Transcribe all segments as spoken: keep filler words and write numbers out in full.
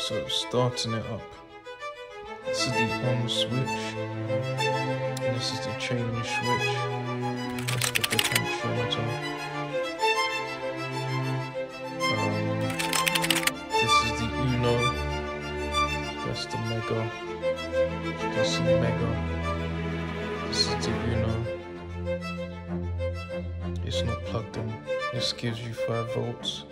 So starting it up. This is the on switch. And this is the change switch. That's the potentiometer. Um, this is the Uno. That's the Mega. You can see Mega. This is the Uno. It's not plugged in. This gives you five volts.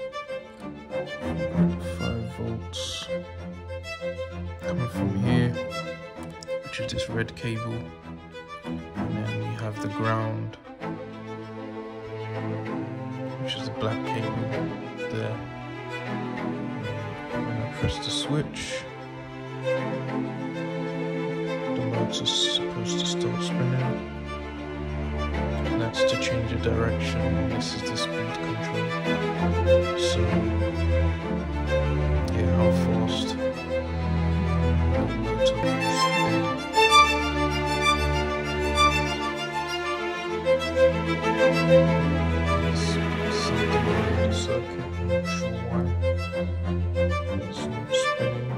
five volts coming from here, which is this red cable, and then we have the ground, which is the black cable there. When I press the switch, the motor's supposed to start spinning. And that's to change the direction. This is the speed control. So yeah, how fast the motor will spin. There's something wrong with the circuit, I'm not sure why. It's not spinning.